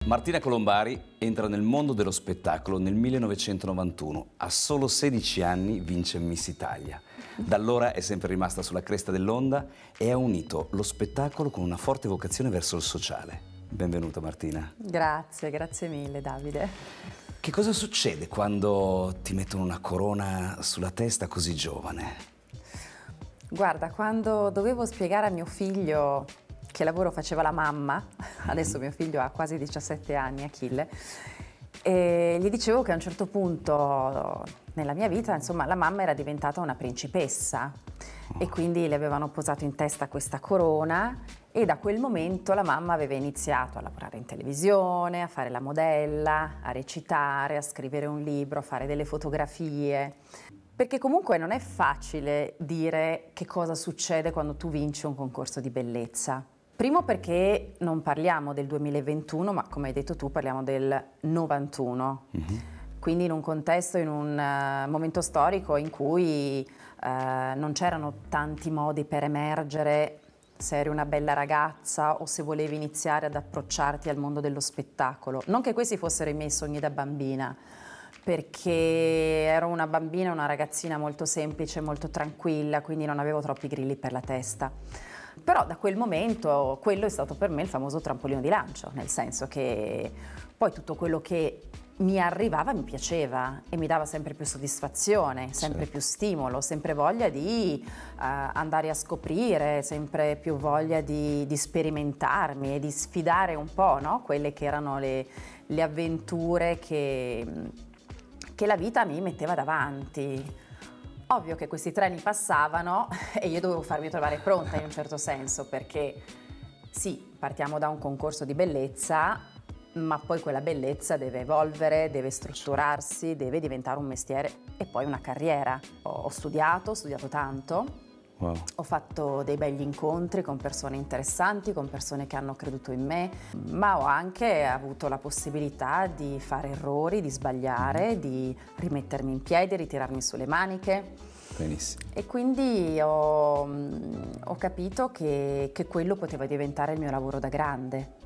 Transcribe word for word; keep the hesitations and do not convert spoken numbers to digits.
Martina Colombari entra nel mondo dello spettacolo nel millenovecentonovantuno. A solo sedici anni vince Miss Italia. Da allora è sempre rimasta sulla cresta dell'onda e ha unito lo spettacolo con una forte vocazione verso il sociale. Benvenuta Martina. Grazie, grazie mille Davide. Che cosa succede quando ti mettono una corona sulla testa così giovane? Guarda, quando dovevo spiegare a mio figlio che lavoro faceva la mamma, adesso mio figlio ha quasi diciassette anni, Achille, e gli dicevo che a un certo punto nella mia vita, insomma, la mamma era diventata una principessa e quindi le avevano posato in testa questa corona e da quel momento la mamma aveva iniziato a lavorare in televisione, a fare la modella, a recitare, a scrivere un libro, a fare delle fotografie. Perché comunque non è facile dire che cosa succede quando tu vinci un concorso di bellezza. Primo perché non parliamo del duemilaventuno, ma come hai detto tu parliamo del novantuno. Mm-hmm. Quindi in un contesto, in un uh, momento storico in cui uh, non c'erano tanti modi per emergere se eri una bella ragazza o se volevi iniziare ad approcciarti al mondo dello spettacolo. Non che questi fossero i miei sogni da bambina, perché ero una bambina, una ragazzina molto semplice, molto tranquilla, quindi non avevo troppi grilli per la testa. Però da quel momento quello è stato per me il famoso trampolino di lancio, nel senso che poi tutto quello che mi arrivava mi piaceva e mi dava sempre più soddisfazione, sempre sì. più stimolo, sempre voglia di uh, andare a scoprire, sempre più voglia di, di sperimentarmi e di sfidare un po', no? Quelle che erano le, le avventure che, che la vita mi metteva davanti. Ovvio che questi treni passavano e io dovevo farmi trovare pronta in un certo senso, perché sì, partiamo da un concorso di bellezza, ma poi quella bellezza deve evolvere, deve strutturarsi, deve diventare un mestiere e poi una carriera. Ho studiato, ho studiato tanto, wow. Ho fatto dei begli incontri con persone interessanti, con persone che hanno creduto in me, ma ho anche avuto la possibilità di fare errori, di sbagliare, di rimettermi in piedi, ritirarmi sulle maniche. Benissimo. E quindi ho, ho capito che, che quello poteva diventare il mio lavoro da grande.